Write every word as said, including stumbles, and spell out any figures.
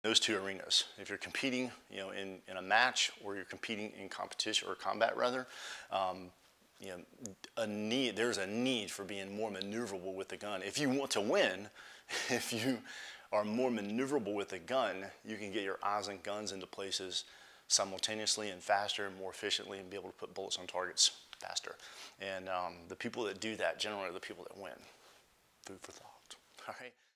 those two arenas. If you're competing, you know, in, in a match, or you're competing in competition or combat rather, um, you know, a need, there's a need for being more maneuverable with the gun. If you want to win, if you are more maneuverable with the gun, you can get your eyes and guns into places simultaneously and faster and more efficiently, and be able to put bullets on targets faster. And um, the people that do that generally are the people that win. Food for thought. All right.